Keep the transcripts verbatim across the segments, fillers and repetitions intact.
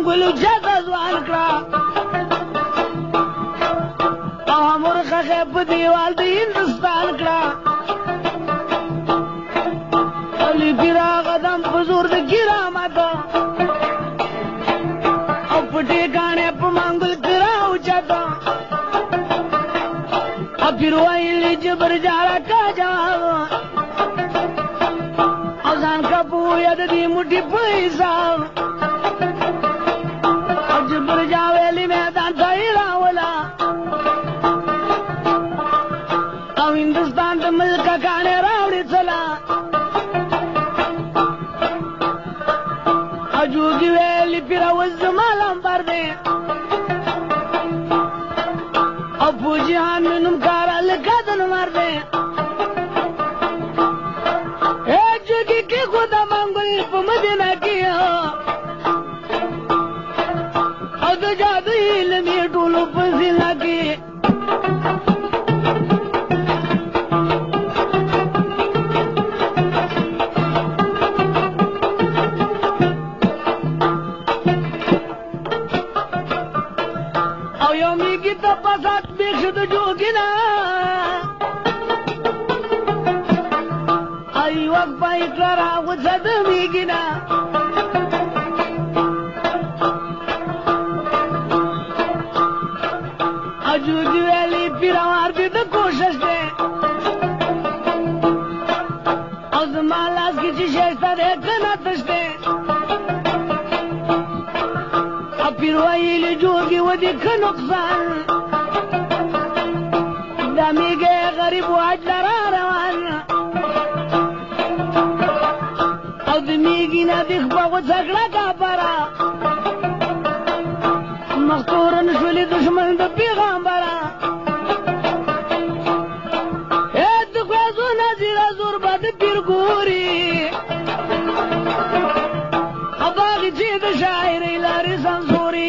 منګلو جاته ځوان کړه او مرخه په دیوال د هندوستان کړه علي پیرا قدم حضور د کرامت او پټي غاڼه په منګل کراو چاته ا پیروایلی جبر جاړه کا جاو ازان کا پویا د دې موټي پیسا جبر جاویلی میدان ځای راولا او هندوستان د ملک غاڼه راوړي چلا اجوږي ویلی پیرا وزمالم پر دې ابو جان نم کارل کدن مر دے اے جگی کی خدا منگل پا مدینہ کیا اد جادو علمی ٹولو پسیلہ کی او یومی کی تپاسات بیخد جوگینا ای وقت با اقرارا وزد میگینا اجوگی ویلی پیروار دید کوشش دے از مالاز کی چی شیشتا دے کناتش دے اب پیروائیلی جوگی ودی کنقصان دمیگه غریب و اجلرا روان او دمیگی ندیخ باگو زگڑا کا پارا مختورن شولی دشمن دا پیغامبرا اے دخوازو نزیر زور با دا پیر گوری اباغی چید شاعری لاری سنسوری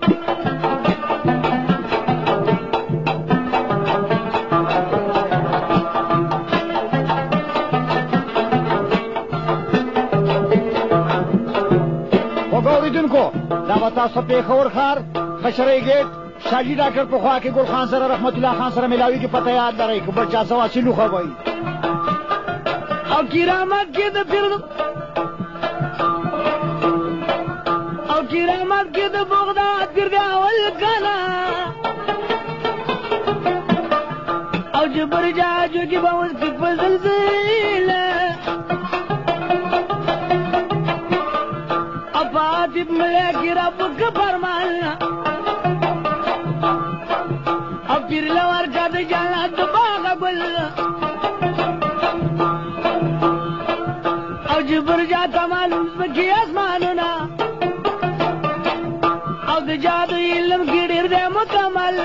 تاسو په خور خار خشري گیټ شاجی ډاکټر په خوا کې ګل خان سره رحمت الله خان سره ملاوي کې پته یاد درې کو بچا سوا سلو خو وای او کرامت کې د پیر او کرامت کې د بغداد پیر دی اول کنا او جبر جاجو کې باور کې فزلزل ابادب ملک رب کا فرمان اب پھر لور کا د جنت باغ گل او جبر جاتا معلوم کی اسماننا او د جادو علم کی ډیر دې مکمل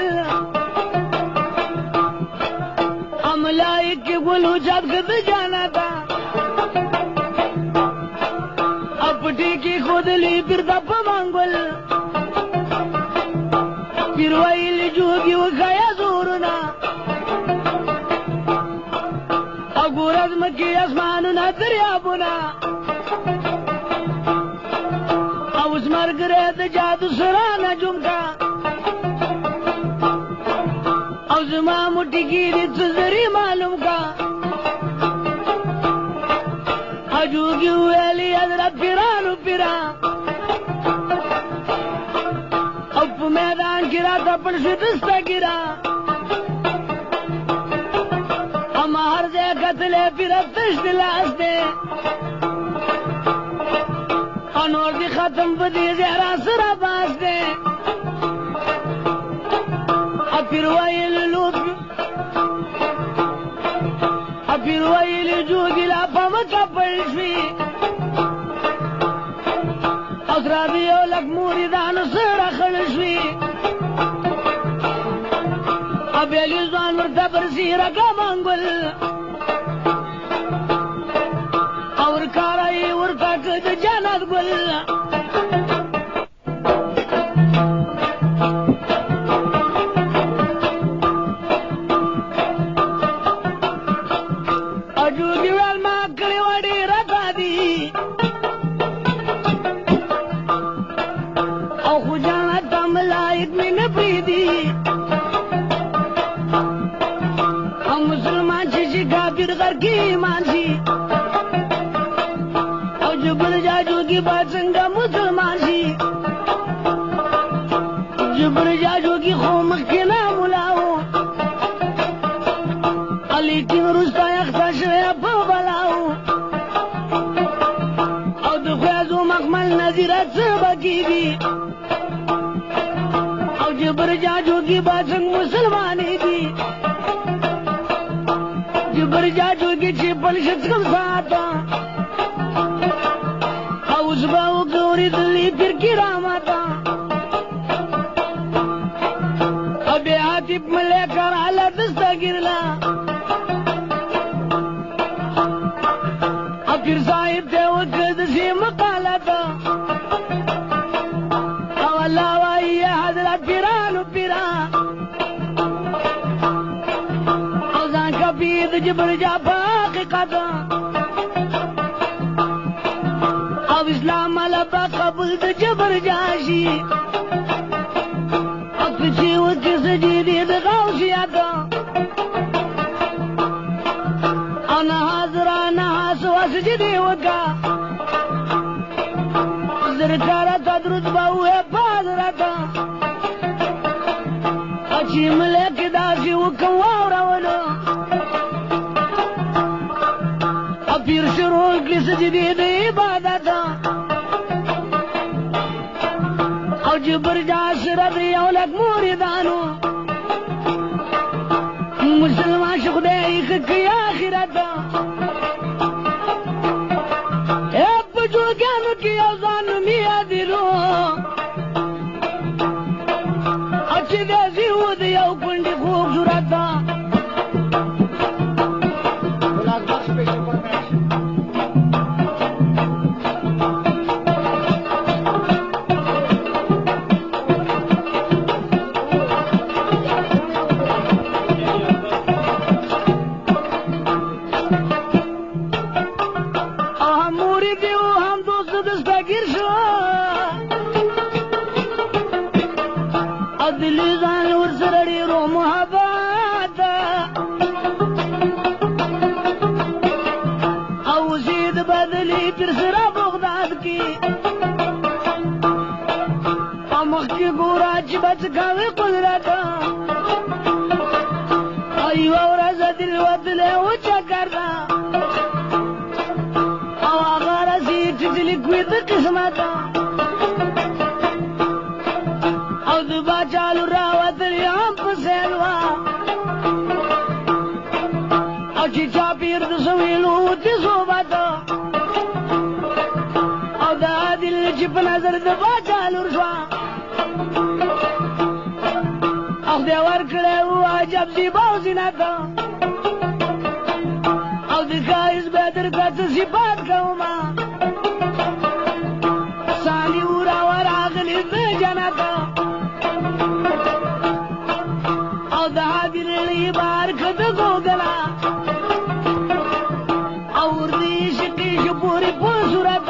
املائک ګلو جات کد جانا تا اپٹی کی خود لی پھر دپ مانگل پھر ویل جوگی وکھایا زورنا اگور ازم کی اسماننا دریابنا او اس مرگ رہت جادو سرانا جمکا او زمان مٹی کی دیت سزری معلوم کا اجوگی ویلی حضرت پیرانو پیرا اب میدان گرا تپن شدستا گرا اما ہر زی قتلے پیرا تشت لاس دے انور دی ختم بدی زیرا سرا باس دے اب پھر ویل لوت اب پھر ویل جوگی لا پمکا پلشوی اسرابیو لک موریدانو سڑا خلشوی اب ایلی زوان مرتا برسی رکا مانگل اور کارائی ورکا کد جانت گل پریدي او مسلمان چې کافر غر کې ایمان شي او جبر جاجو کی بات څنګه مسلمان شي جبر جاجو کی خو مخکې نه ملاو علی کې رستا یخته شوی په بلاو او د خوازو مخمل نظیره څه به کېږي او جبر جاجو کی بات څنګه مسلمانې دي جبر جاجو کی چې بل شڅکم ساته او زباو ګوري دلی پیر کی راماتا ابي عاتب ملکر على دستگیرلا اپیر صاحب ته وکړ سی مقالتا او الله وايي حضرت پیرانو پیرا او ځان کبید جبر جا حقیقت او اسلام لبا قبول د جبر جاشي او چې وکړ سجدي د غوثیت انا حاضرانه سو سجدي وکا زرکارا تدرود باوه پادرت اچھی ملک داسی وکم واوراولو پیر شروع کی سجدی د عبادت او جبر جاسر یو لک موریدانو مسلمان شو خدای کی آخرت اے بزرگانو کی اوزان میا دیرو اچھی دیسی ہو دی یو کنڈی خوبصورت گاوی قدرتا ایو ورځ دل ودله او چکرتا او هغه راځي چې دل کوي د قسمت او د باچالو راوتل یم په سلوا او چې چا پیر د سویلو د صحبت او د عادل چې په نظر د باچالو شوا او دی ورکړی و عجب زیبا او زینت او د ښایست به درته څه صفات کومه سالي و راورغلي د جنت او د عادلې بار که د ګوګله او ورني شقي شو پورې په صورت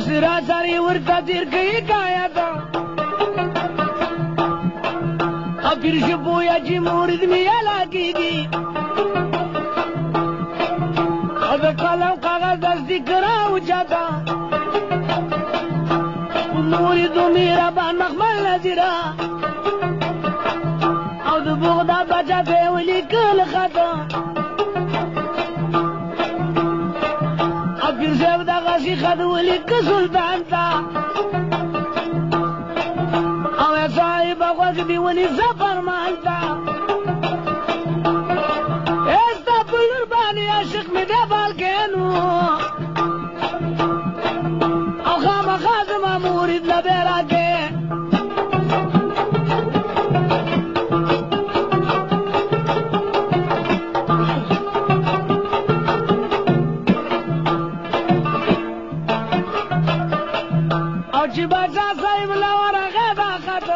سراسری ورته تیر کوي کایته او پیر شي پویا چې مورید مې علاقېږي او د قلم کاغذ تصدیق راوچاته موریدو مهربان مخمل نظیره او د بغداد بچه ته یې ولیکل خطه او پیر صاحب دغسې خط ولیکه سلطان ته او یا صاحب غوږ دې ونیسه فرمان ته ای ستا په لور باندې عاشق مې دی بالکینو او خامخا زما مورید له بې راکې او چې باچا صاحب له ورغې دا خط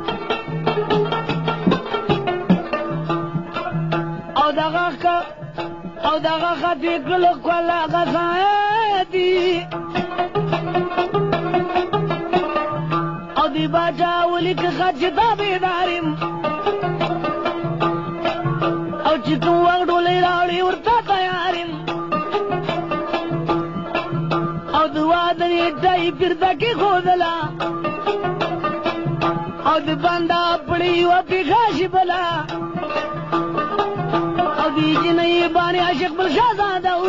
او دغه او دغه خط یې کله کله غځایدي او دی باچا ولیکه خط چې تابعداریم او چې کوم وخت ډولۍ راوړي ورته تیاریم او د واده نیټه یې بیرته کېښودله او د بنده پړې یوه پېښه شي بله او د جنۍ باندې عاشق بل شهزاده و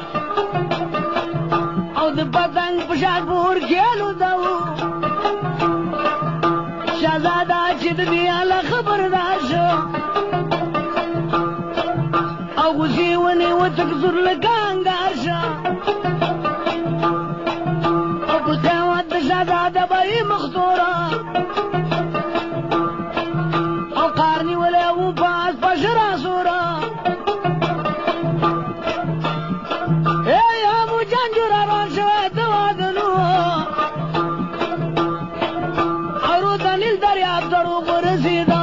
او د پتنګ په شان په اور کې الوده و شهزاده چې د دې اله خبردار شو او غوښې ونیوه تک زور لکه انګار شه او په قیامت د شهزاده به یې مختوره او قار نیولی و په اس په شراسوره ای ابو جنجو را روان شوی د وادنو او رو د نیل دریاب دروغ ورسېده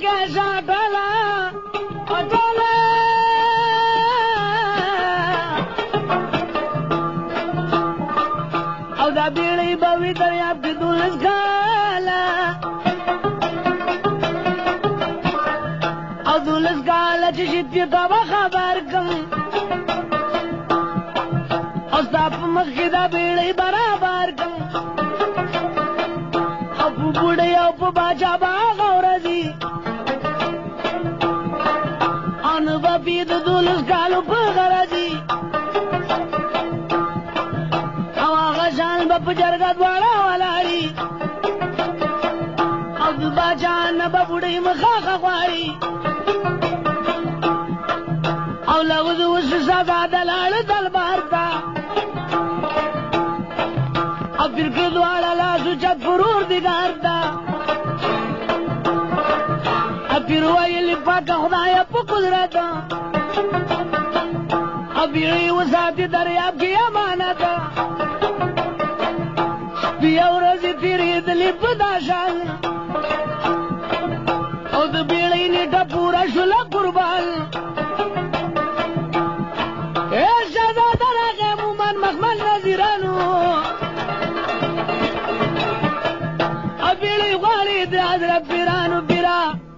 کې شاټلا اټلا او دا بیړۍ به وي دریاب کې دولس کاله او دولس کاله چې شي ترې ته به خبر کړم او ستا په مخ کې دا بیړۍ برابر کړم او په بوډۍ او په باچا به هغه ورځي او نه به بې د دولس کالو په غرضي او هغه شان به په جرګه دواړه ولاړي او د باچا نه به بوډۍ مخاخه غواړي او لغز اوس سزا د لاړه دلبار ته او فرقې دواړه لاسو چت فرور دیګار ته او پیر ویلې پاکه خدایه په قدرت او بیړۍ وساتي دریاب کې امانت شپې ورځې تېرېدلې په دا شان او د بیړۍ نیټه پوره شوله قربان شهزاده راغی مومن مخمل نظیرانو او بیړۍ غواړي د حضرت پیرانو پیرا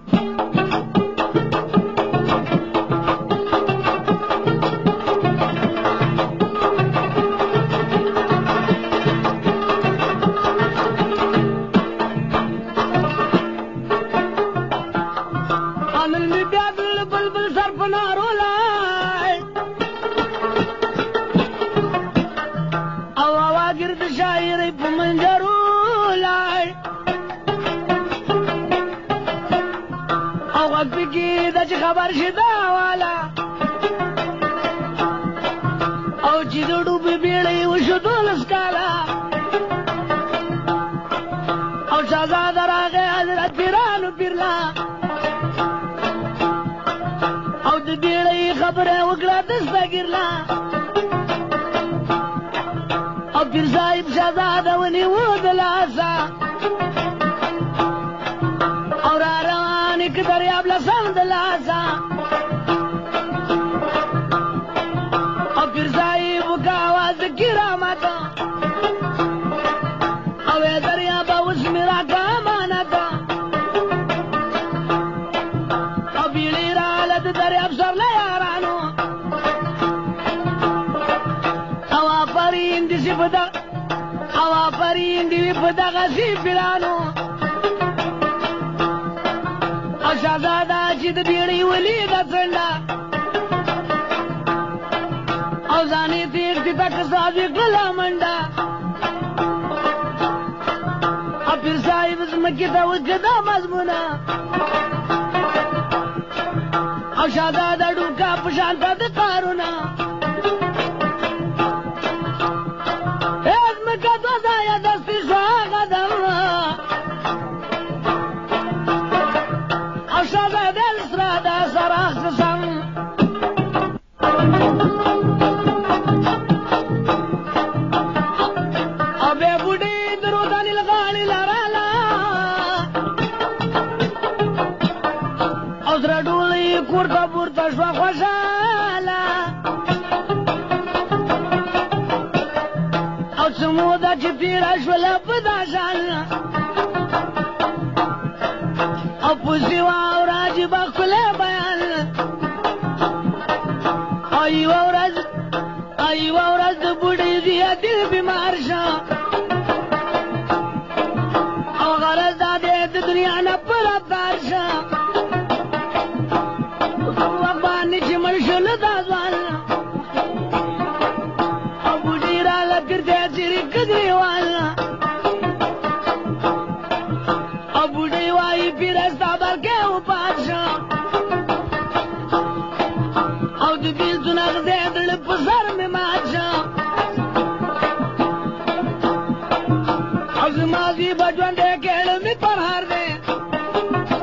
نن مې بیا د بلبل سر په نارو لای او هوا ګرد شاعرۍ په منظرو لای او غږ پکې ده چې خبر شي دا والا او چې د ډوبې بیړۍ وشو دولس کاله او شهزاده راغی حضرت پیرانو پیرلا او د بیړۍ خبره وکړه دستګیرلا او پیر صاحب شهزاده ونیو د لاسه او را روانې که دریاب له سم د لاسه او پیر صاحب وکړه اواز د کرامت او ای دریابه اوس مې راکړه امانت او بیړۍ راغله د دریاب سر له یارانو او آفرین دې سي په دغه او آفرین دې وي په دغسې پیرانو او شهزاده چې د بیړۍ ولیده څنډه او ځان یې تېښتې ته کساب یې کړله منډه او پیر صاحب ځمکې ته وکړه دا مضمونه او شهزاده ډوکا په شان ته د کارونه ای ځمکه دوه ځایه دستي شوه هغه دم او شهزاده سره د سر اختصم او بیا بوډۍ د روزانې له غاړې لراله او سره ډولۍ کور ته پورته شوه خوشحاله او څه موده چې تېره شوله په دا شان او په سیوا او راجبه ښکلی بیان او یوه ورځ او یوه ورځ د بوډۍ زیه دل بیمار شه او غرض دا دی د دنیا نه په رفتار شه وقبانی چې مړ شول دا ځوان او بوډۍ راله ګرځی څېرې کدرېوال او بوډۍ وایي پیره ستا برکې وپات شه او د بېلتون اغزی زړه په سر مې مات شه او زما زی به ژوندی کېړه مې پرهار دی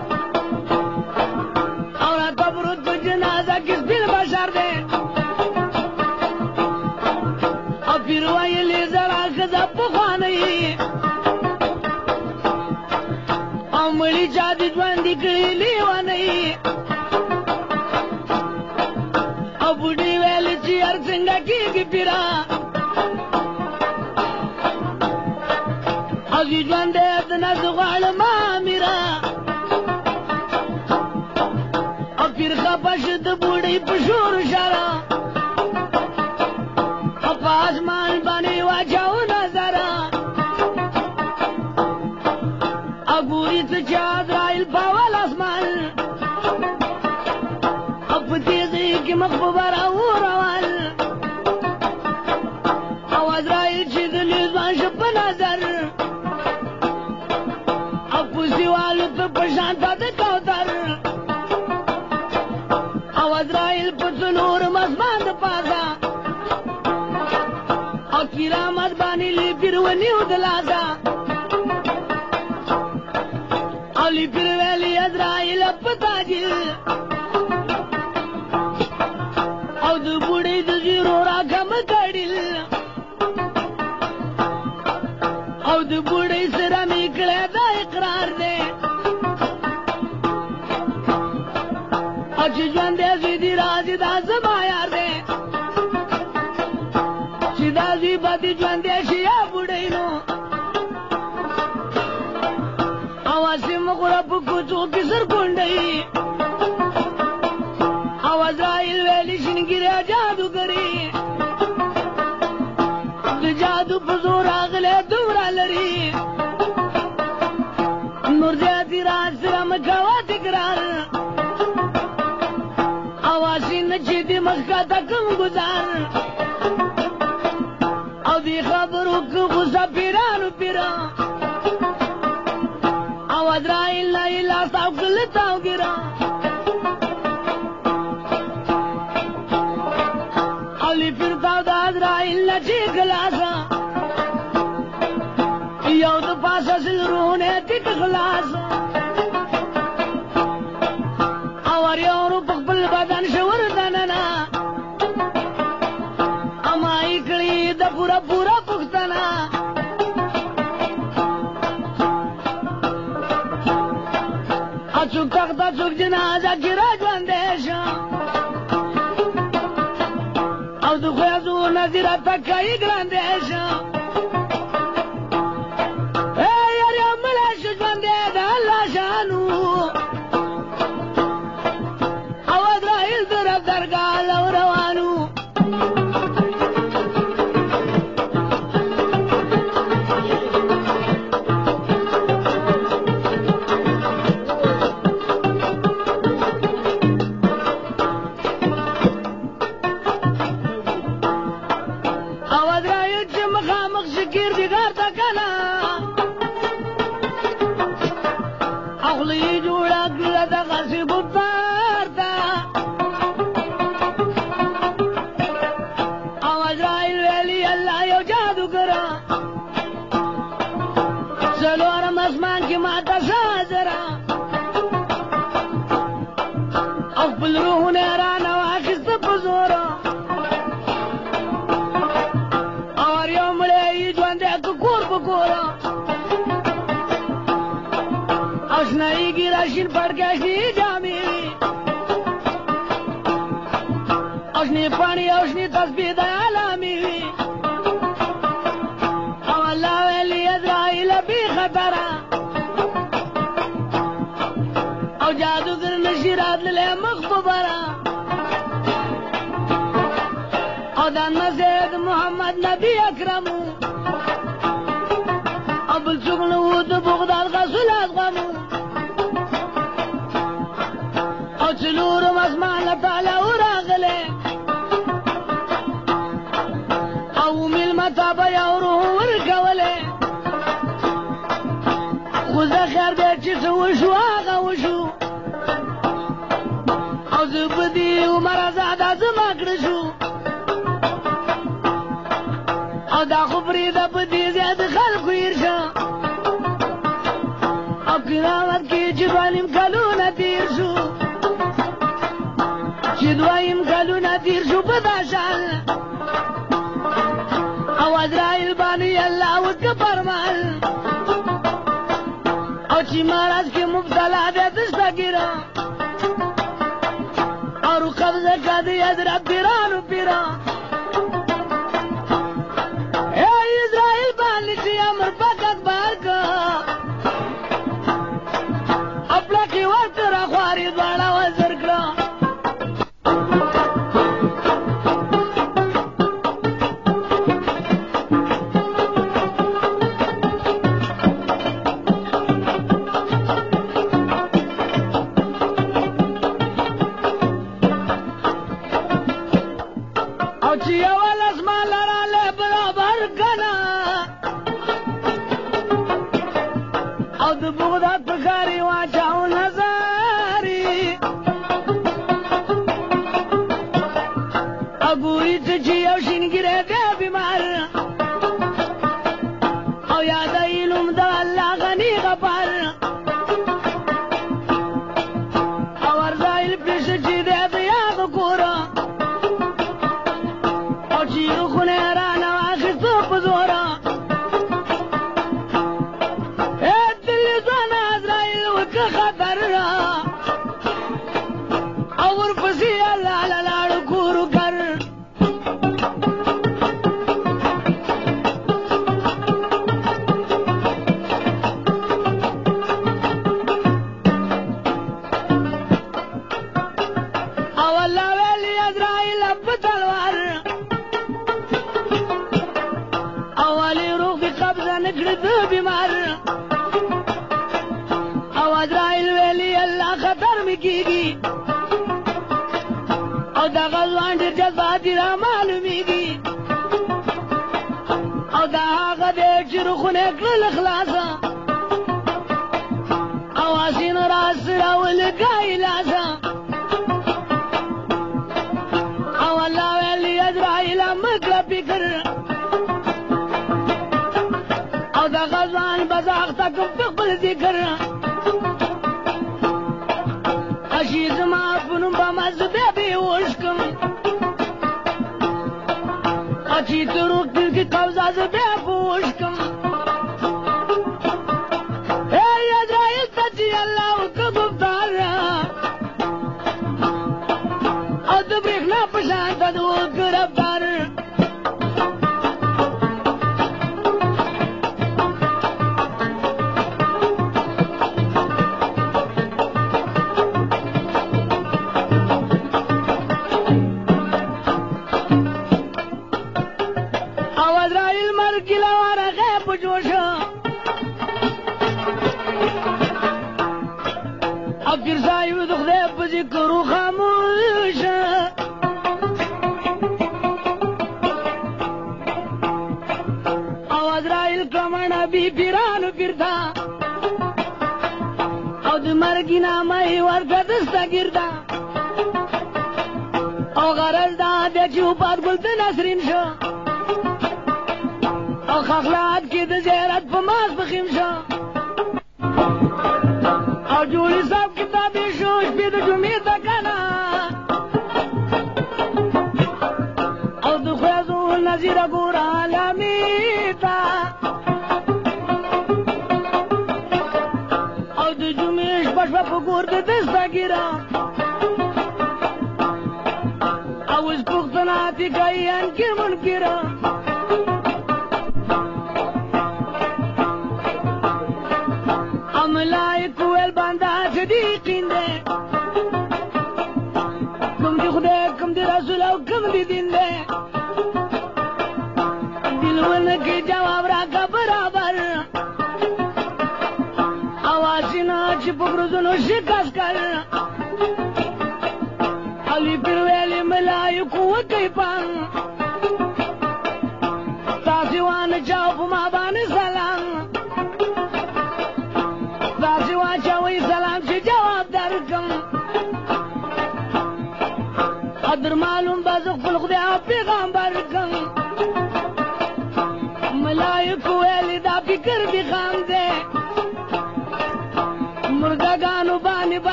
مړي چا د ژوندي کړي لیونۍ او بوډۍ ویل چې هر څنګه کېږي پیرا او زه ژوندی د نس غواړم امیره او پیر خفه شو د بوډۍ په شور شره او په اسمان باندې واچاو نظره او ګوري څه چې عزرایل په اول اسمان او په تیزۍ کې مخ په بر راوروان او عزرایل چې د لیزبان شه په نظر او پوسې والوته په شان ته د کوتر او عزرایل په څلورم اسمان د پاسه او کرامت باندې لی پیر ونیو د لاسه او لی پیر ویلي عزرایل په تاجر او د بوډۍ د زیرو راکم کړل او د بوډۍ سره مې کړی دا اقرار دی او چې ژوندی زوی دې راځي دا زما یار دی چې دا زوی به دې ژوندی شي یا بوډۍ نو او هسې مخوره په کوڅو کې سرکونډۍ او عزرایل ویلي شینګیریا جادوګري د جادو په زور راغلی دومره لري نور زیاتې راز سره مه کوه تکرار او هسې نه چې دې مخ کاته کم ګزار او دې خبرو که غوسه پیرانو پیرا او عزرایل نه یې لاس تاو کړل تاوګیره او لی پیر تاو د عزرایل نه چې ګلاسه یو د پاسه سلرونه ټیټ خلاص او هر یو ورو په خپل بدن شور دننه اما یې کړي د پوره پوره پوښتنه او څوک تخته څوک جنازه کې را ژوندی شه او د خویزو نظیره تکه یې ګرندی شه شین پړکاشي جامې او شنې پاڼې او شنې تسبیح د علامې او الله ویلي عزرایل بې خطره او جادوګر نشي راتللی مخ په بره او دا نزد محمد نبی اکرم او بل څوک نه و د بغداد غسل ازغمو څلورم اسمان تعالی وراغلی او مېلمه ته به یو روح ورکولی خو زه خیر دی چې څه وشو هغه وشو او زه په دې عمر ازاده زما کړه شو او دا خو پرېږده په دې ځای د خلکو هېر شه او قیامت کې چې دویم کلونه تېر شو چې دویم کلونه تېر شو په دا شان او عزرایل باندې الله وکړه فرمان او او چې مرض کې مبتلا دی دسته ګیره او قبضه کړي حضرت پیرانو پیران اے اسرائیل باندې چې امر فقط بار کا خپل کې ورته راخواري دواړه وزر کړه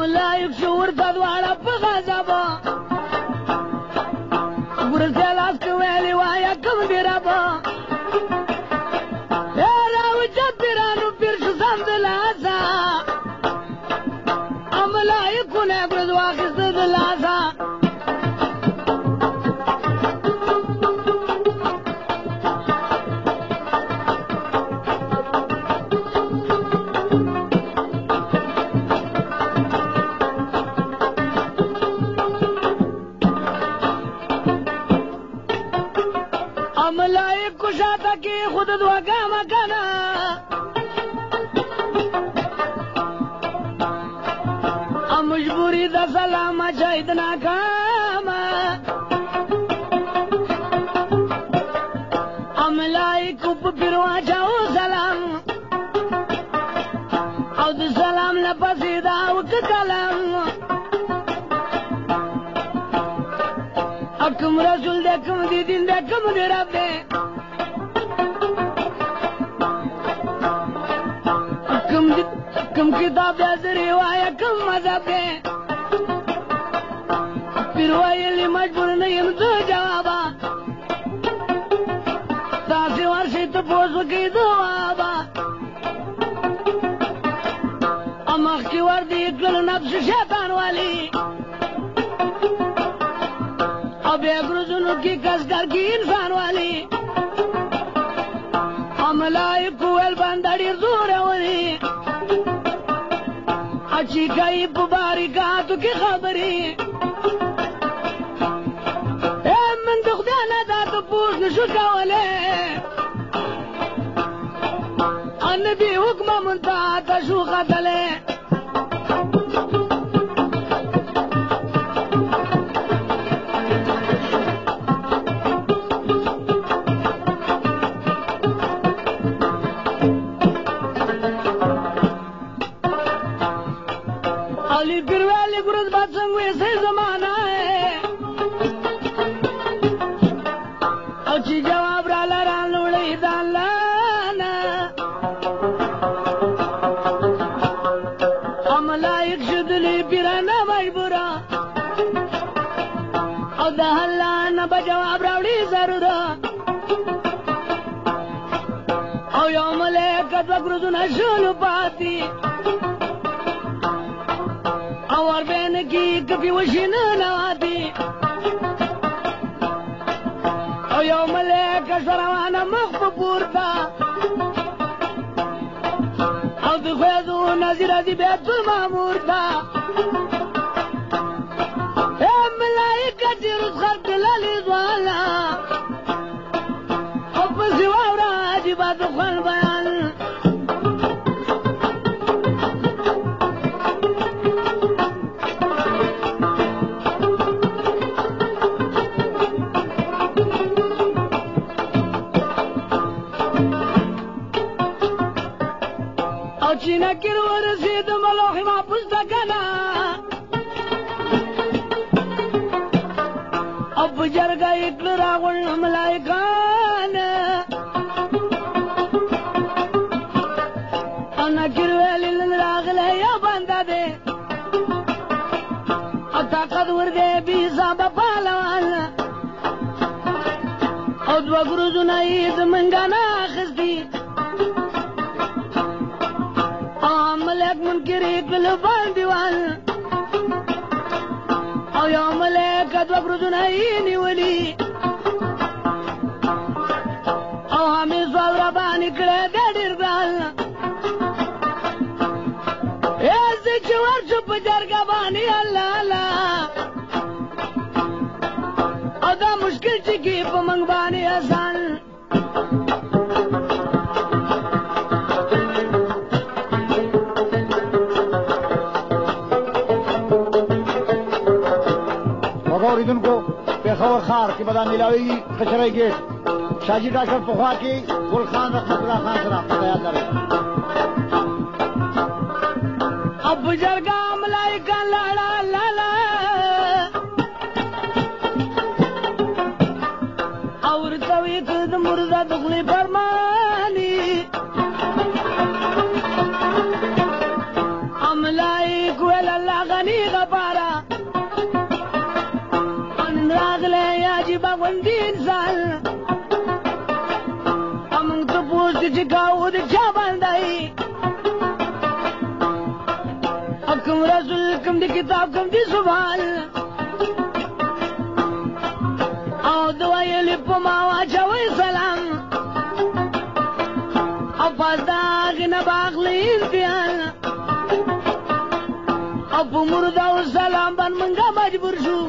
املایک شور تدواړه په غضبه ګورځه لاس کې ویلې وایه کوم دی ربه اے راوچه پیرانو پیر شو سم د لاسه املایکونه ګورځ واخیسته د لاسه ملائک کو شاتا کی خود دعا کا مکانا ام مجبوری دا سلام شاید ناکاما ام ملائک کو پیروا چاو سلام او دا سلام لپسی دا وک کلام اکم رسول دے کم دی دین دے کم دی رب دے اکم دی کم کتاب دے زری وایا کم مذہب دے پھر وائلی مجبور نہیں دو جوابا تاسی ورشی تو پوسو کی دوابا امخ کی وردی اکل نفس شیطان والی اب ایک روزنوں کی کس کر کی انسان والی املائی کوئل بندڑی زور والی اچھی کئی پباری کاتو کی خبری اے من دخدانا دا تو پوچھ نشکا والے انبی حکم منتا تشو قتلے علی پھر والی گرز بات سنگوے سے زمانہ ہے اچھی جواب رالا ران لوڑی دان لانا املائک شدلی پیرانا مجبورا او دہن لانا بجواب راوڑی ضرورا او یوم لیکت وگرزونا شلو پاتی اور بین کی کبھی وشی نہ نواتی او یوم لیک شروانا مخف پورتا او دخویدو نظیر دی بیت المامور تا اے ملائکہ جیرس خرد لالی زوالا او پسی وورا عجیبات خوال بیان چینا کر ورسید ملوخی ما پستا کنا اب جرگا اکل راغل ملائکان انا کر ویلی لن راغل یا باندا دے او طاقت ورگے بیسا بپالوان او دو گروزونا عید منگانا خستی ملک منکر اکل باندیوان او یو ملک ادو گروزونا اینی ولی او ہمی سوال ربانی کڑے دے دیر گرال ایسی چوار چپ جرگا بانی اللہ اللہ او دا مشکل چکی پا منگ بانی آسان اوریدن کو پیښور خار کې بدان ملاوي خشرای گیټ شاجی ډاکټر په خوا کې ګل خان رحمت الله خان سره یاد لري اب جرګا ملائکه لاړه لالا اور توي د مرزا دغلي فرماني املای ملائك ولا الله غني غفارا من راغله يجب غندي انسان امن تفوز تجاود جبل داي حكم رسولكم دي كتابكم دي سبحان او دوايا لبما واجوي سلام افاز داغنا باغلي انتيان ابو مردا والسلام بان منغا مجبور شو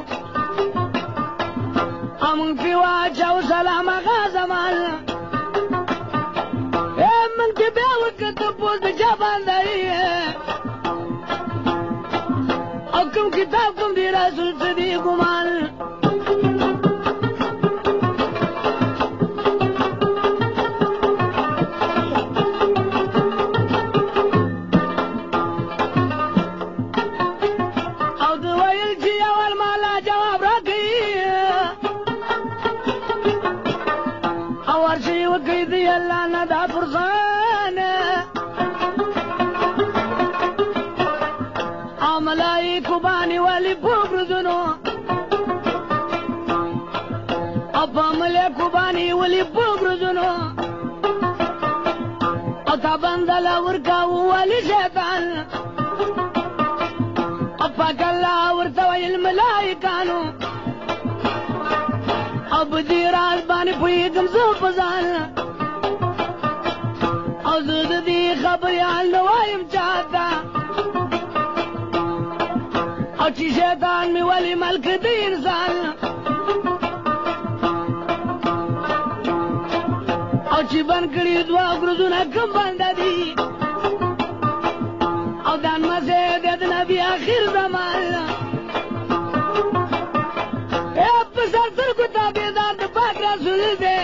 امن في واجه وسلام غازمال من تبيع وكتبوز جبان داي حكم كتابكم دي رسول صديق مال وكيدي الله ندى فرصان عملايك باني ولي ببرزنو أبا مليك باني ولي ببرزنو أتبند لوركا ولي شيطان أبا كلا ورتوي الملايكانو أبدي راس باني فيكم زوفزان أزود دي خبري عن نوايم جاتا أشي شيطان مي ولي ملك دي إنسان أشي بنكري دوا قرزونا كم بندا دي أو دان مسيد يدنا في آخر زمان بسر سر کو تابیدار دفاق رسول دے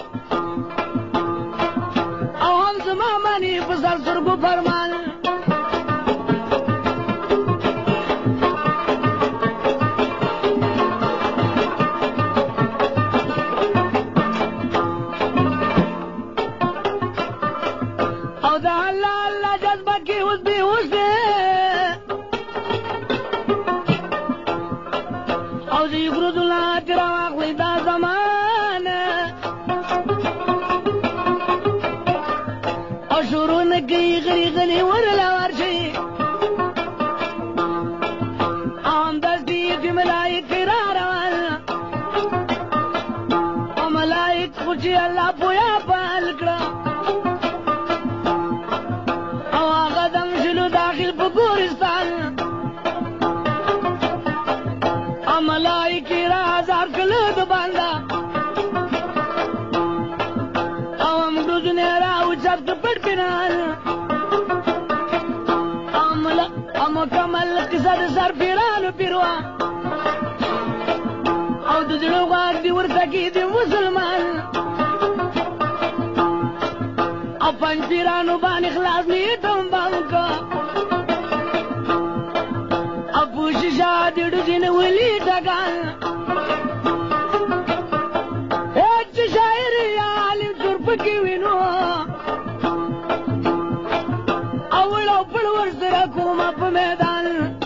او ہم زمامانی بسر سر کو فرمان او دا اللہ اللہ جذبہ کی اس بھی اس دے او زی گرد اللہ تیرا واقعی دا زمان او شروع نکی غری غلی ورلا ورشی او ہم دستی فی ملائک را روان او ملائک خوشی اللہ پویا پالکڑا او آغا دم شلو داخل پکورستان ملائکی رازار کلد باندا اوام دوزنے راو چفت پٹ پنال ام کمل قصد سر پیران پیروا او دوزنو غاق دی ورتکی دی مسلمان اپن پیرانو بان اخلاص نیتم بانکا ابو شیشا دیڑو جن ولی ٹکان ایچ شاعر یا عالم ترپ کی وینو اوڑا پڑور سرکوم اپ میدان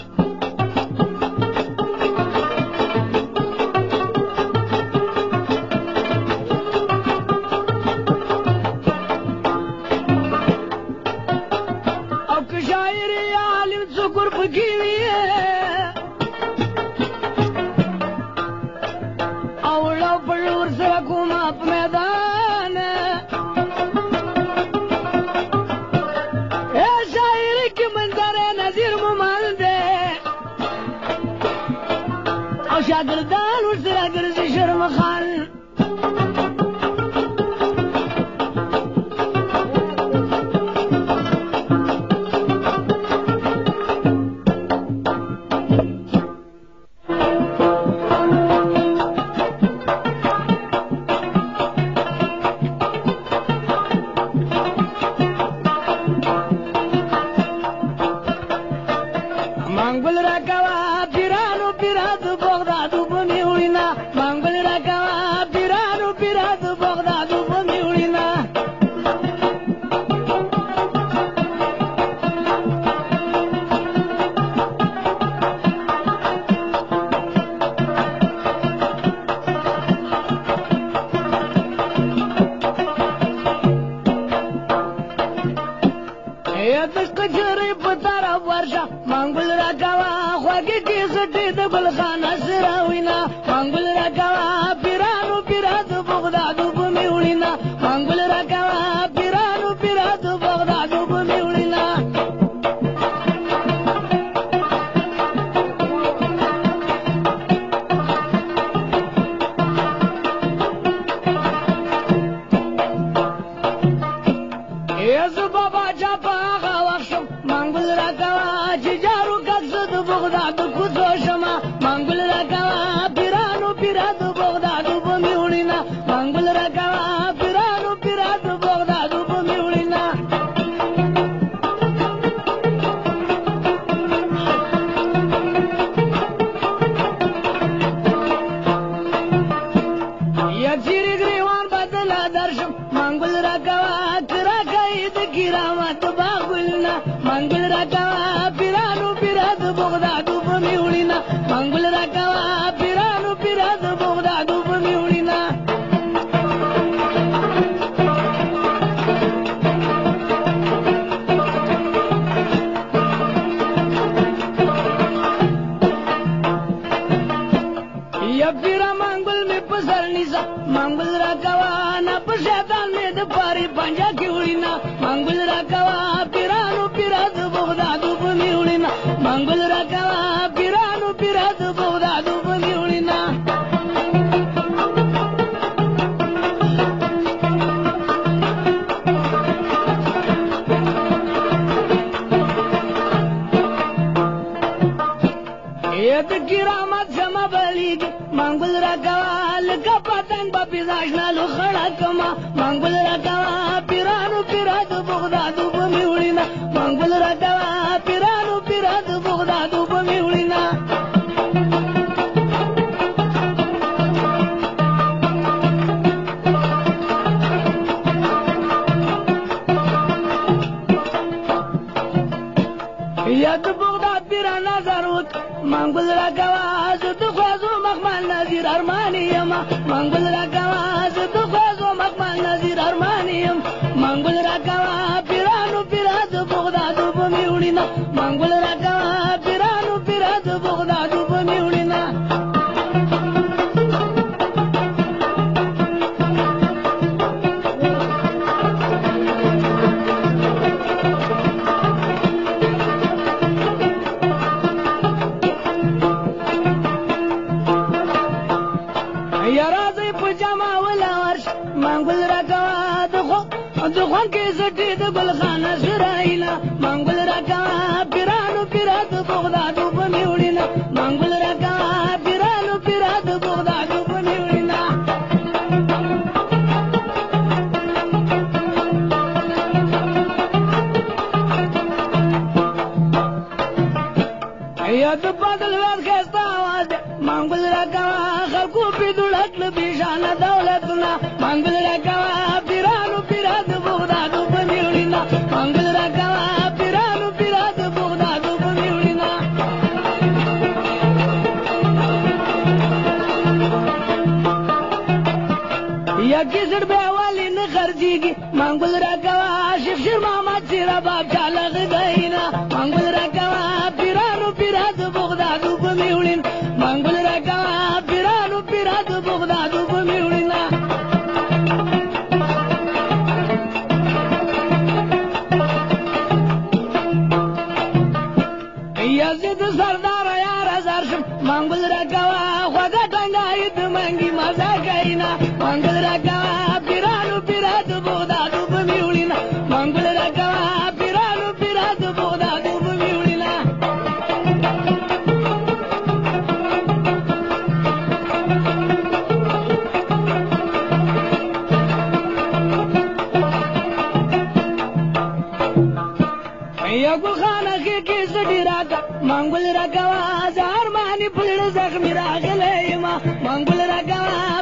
اوک شاعر یا عالم سکرپ کی وینو اپ میدان اے شاعر کی منظر نظیر ممال دے او شاگردان ورسرا گرزی شرم خان راکوا خوږې کې سټې د ګلخانه سره وینا منګل راکوا پیرانو پیرانو بغدادو په مې وړینا منګل راکوا پیرانو پیرانو بغدادو په مې وړینا ایزو بابا چاپا آغا وخشم منگل را کوا چی جارو ککسد بغدادو کسو شما منگل را کوا پیرانو پیرادو بغدادو بمیوڑینا منگل را کوا پیرانو پیرادو بغدادو بمیوڑینا یک چیری گریوان بدلا درشم منگل را کوا کرامت باغلنا منگل راکوا پیرانو پیرادو بغدادو بمیوڑینا منگل راکوا پیرانو پیرادو بغدادو بمیوڑینا یا پیرا منگل میں پسر نیسا منگل راکوا نا پشیطان میں دپاری پنجا کی اڑینا منگل راکوا پیرانو پیرادو بغدادو بمیوڑینا منگل راکوا پیرانو پیرادو بغدادو بمیوڑینا ایت کرامت شما بلیگی منگل راکوا لکا پتنگ با پیزاشنا لو خڑا کما منگل راکوا پیرانو پیرادو بغدادو بمیوڑینا منگل راکوا پیرانو پیرادو بغدادو بمیوڑینا ید بغداد پیرانا ضرورت منگل راکوا زدو خوازو مقبل نظیر ارمانیم منگل راکوا زدو خوازو مقبل نظیر ارمانیم منگل راکوا پیرانو پیرادو بغدادو بمیوڑینا منگل راکوا پیرانو پیرادو بغدادو بمیوڑینا منگل راکوا دخو دخوان کے سٹی دو گلخانہ سرائینا منگل راکوا پیرانو پیرادو بغدادو بمیوڑینا منگل راکوا پیرانو پیرادو بغدادو بمیوڑینا ید بادل وید خیستا آواز منگل راکوا خلقو پی دولت لبیشان دولتنا منگل راکوا پیرانو پیرادو بغدادو بمیوڑینا منگل راکوا پیرانو پیرادو بغدادو بمیوڑینا یا کسر بیوالی نخرجیگی منگل راکوا شفشر محمد سیرا باب چالغ گئینا منگل راکوا پیرانو پیرادو بغدادو بمیوڑینا منگل راکوا پیرانو پیرادو بغدادو بمیوڑینا یزید سردار یار ازرشم منگل راکوا خواگا تنگایت منگی مزا گئینا منگل راکوا پیرانو پیرادو بغدادو بمیوڑینا منگل راکوا پیرانو پیرادو بغدادو بمیوڑینا یا گل خانہ کی کس ڈیراکا منگل راکوا زار مانی پلڑ زخمی راغلے ما منگل راکوا